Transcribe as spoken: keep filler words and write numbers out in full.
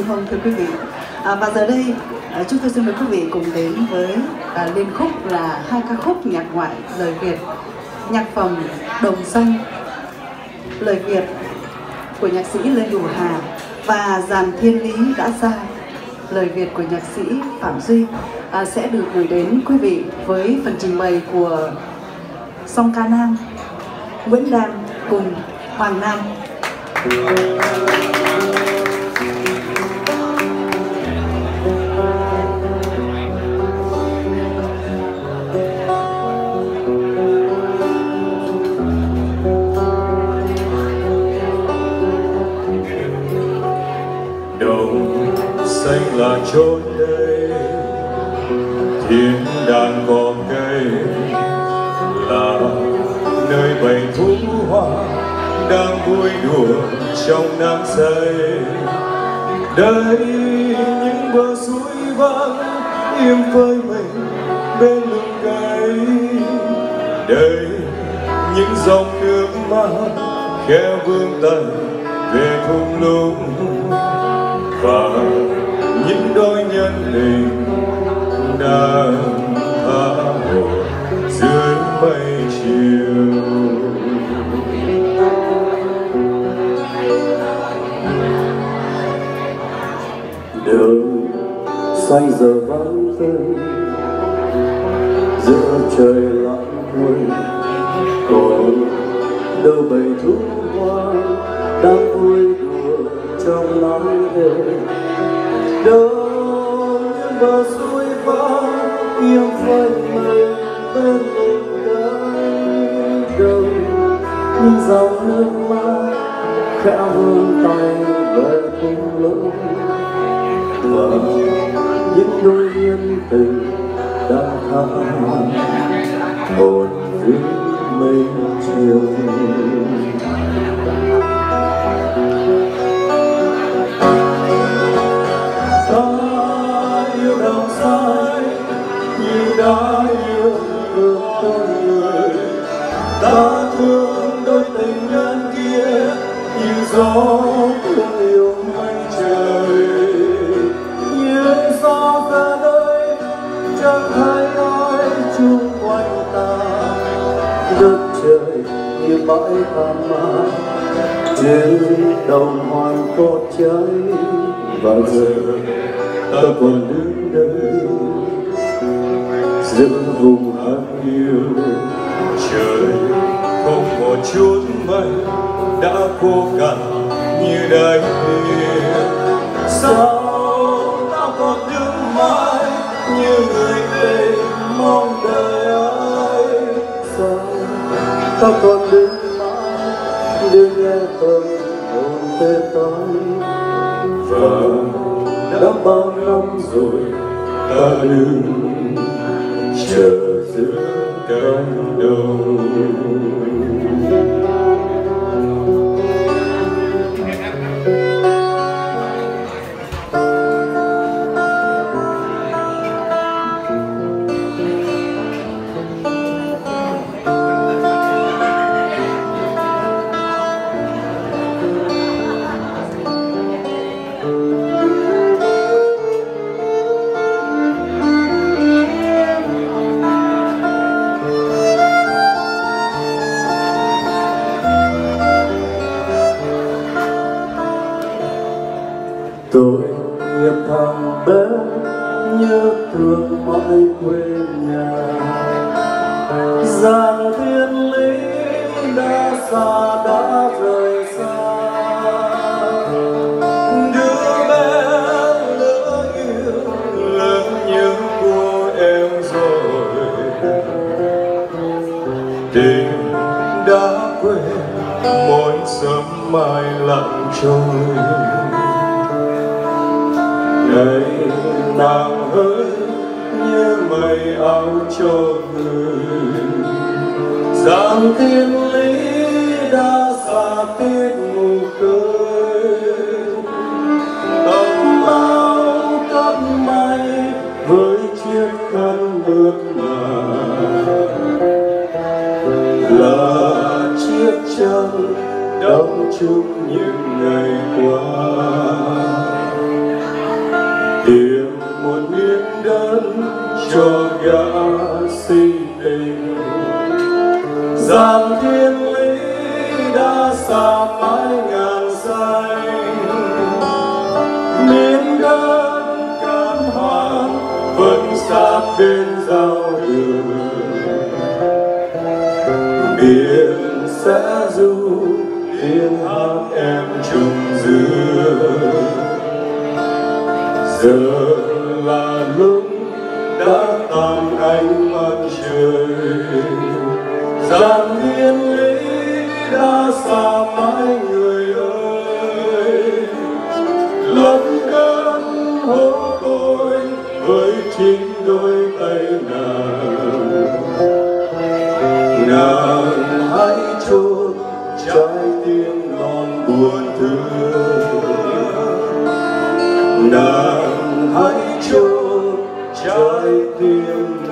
không thưa quý vị? À, và giờ đây à, chúng tôi xin mời quý vị cùng đến với à, liên khúc là hai ca khúc nhạc ngoại lời Việt, nhạc phẩm Đồng Xanh lời Việt của nhạc sĩ Lê Hữu Hà và Dàn Thiên Lý Đã Xa lời Việt của nhạc sĩ Phạm Duy à, sẽ được gửi đến quý vị với phần trình bày của song ca nam Nguyễn Đan cùng Hoàng Nam. Đồng xanh là chốn đây, thiên đàng cỏ cây là nơi bầy thú hoa đang vui đùa trong nắng say. Đây những bờ suối vắng im phơi mình bên lưng cây, đây những dòng nước mắt khe vương tay về thung lũng, và những đôi nhân tình đang tha hồ dưới mây chiều. Đường xanh giờ vắng tênh giữa trời lặng quên, còn đâu bầy thú hoa đang vui đùa trong nắng êm. Đâu những bờ suối vắng im phơi mây bên lưng cây, đâu những dòng nước mắt khẽ vươn tay về thung lũng, và những đôi nhân tình đang tha hồn dưới mây chiều. Ta yêu đồng xanh như đã yêu thương con người, ta thương đôi tình nhân kia như gió thương yêu mây trời. Như gió ra đây chẳng hay nói chung quanh ta, đất trời như bãi than mát trên đồng hoang có cháy. Và giờ ta còn đứng đây giữa vùng hạt yêu. Trời không một chút mây đã khô cằn như đáy biển, sao ta còn đứng mãi như người về mong đời ai? Sao ta còn đứng mãi đứng nghe tâm hồn tê tái, và đã bao năm rồi ta đứng chờ giữa cánh đồng. Tôi nghiệp thằng bé nhớ thương mãi quê nhà. Dàn Thiên Lý đã xa đã rời xa, Đứa bé lỡ yêu lớn như cô em rồi, tình đã quên mỗi sớm mai lặng trôi. Ngày nàng ơi như mây áo cho người, Dàn Thiên Lý đã xa tiết ngủ cười. Tầm bao cất mây với chiếc khăn mượt mà, là chiếc chăn đóng chung những ngày qua. tìm một miếng đất cho gã si tình. Giàn thiên lý đã xa mãi ngàn xanh, miếng đất cơn hoang vẫn sát bên giao đường. Biển sẽ ru tiếng hát em trồng dưa. Giờ là lúc đã tàn ánh mặt trời, giàn thiên lý đã xa mãi người ơi. Lấp cơn hố tôi với chính đôi tay nàng, nàng hãy chốt trái tim non buồn thương. Nàng hãy chốt trái tim